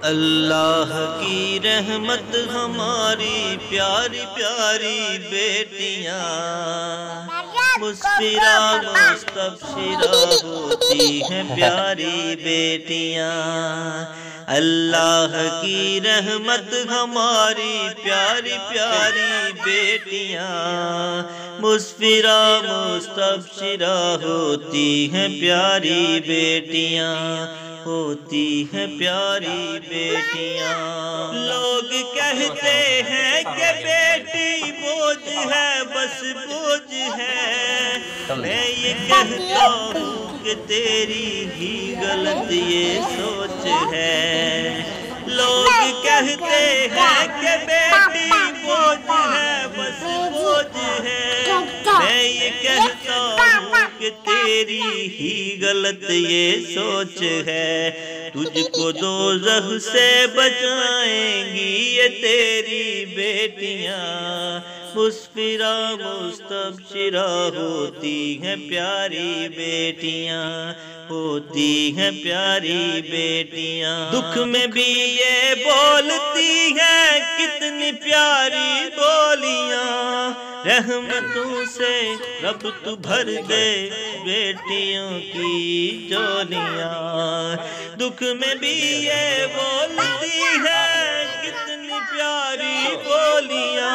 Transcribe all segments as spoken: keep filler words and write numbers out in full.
अल्लाह की रहमत हमारी प्यारी प्यारी बेटियां, मुस्फिरा मुस्तबशिरा होती हैं प्यारी बेटियां। अल्लाह की रहमत हमारी प्यारी प्यारी बेटियां, मुस्फिरा मुस्तबशिरा होती हैं प्यारी बेटियां, होती हैं प्यारी बेटियां। लोग कहते हैं कि बेटी बोझ है, बस बोझ है। मैं ये कहता हूँ कि तेरी ही गलत ये सोच है। लोग कहते हैं कि बेटी बोझ है, बस बोझ है। मैं ये कहता हूँ कि तेरी ही गलत ये सोच है। तुझको दोज़ख से बचाएंगी ये तेरी बेटियां, मुस्फिरा मुस्तबशिरा होती हैं प्यारी बेटियां, होती हैं प्यारी बेटियां। दुख में भी ये बोलती हैं कितनी प्यारी बोलियां, रहमतों से रब तू भर दे बेटियों की झोलियां। दुख में भी ये बोलती है कितनी प्यारी बोलियां,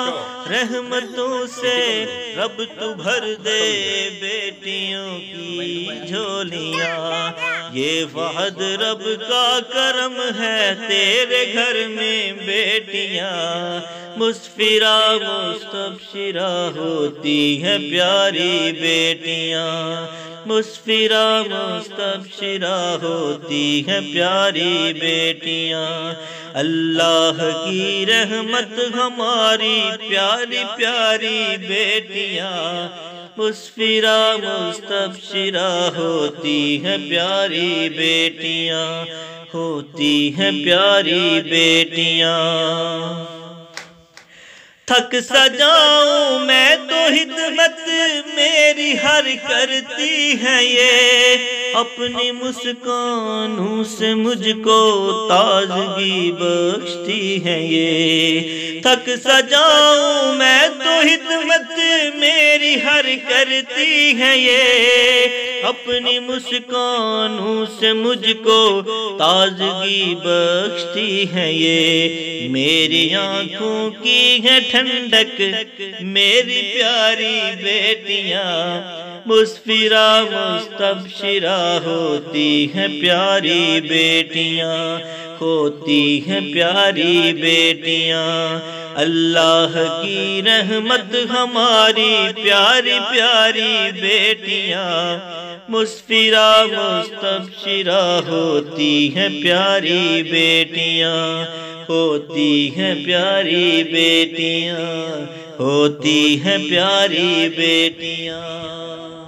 रहमतों से रब तू भर दे बेटियों की झोलियां। ये फहद रब का करम है तेरे घर में बेटियां, मुस्फिरा मुस्तबशिरा होती हैं प्यारी बेटियां, मुस्फिरा मुस्तबशिरा होती हैं प्यारी बेटियां। अल्लाह की रहमत हमारी प्यारी प्यारी बेटियां, मुस्फिरा मुस्तबशिरा होती हैं प्यारी बेटियां, होती हैं प्यारी बेटियां। थक सजाऊं मैं तो हिदमत मेरी हर करती है ये, अपनी मुस्कानों से मुझको ताजगी बख्शती है ये। थक सजाऊं मैं तो हिदमत मेरी हर करती है ये, अपनी मुस्कानों से मुझको ताजगी बख्शती है ये। मेरी आँखों की है ठंडक मेरी प्यारी बेटियां, मुस्फिरा मुस्तबशिरा होती हैं प्यारी बेटियां, होती हैं प्यारी बेटियां। अल्लाह की रहमत हमारी प्यारी प्यारी बेटियां, मुस्फिरा मुस्तबशिरा होती हैं प्यारी बेटियां, होती हैं प्यारी बेटियां, होती हैं प्यारी बेटियां।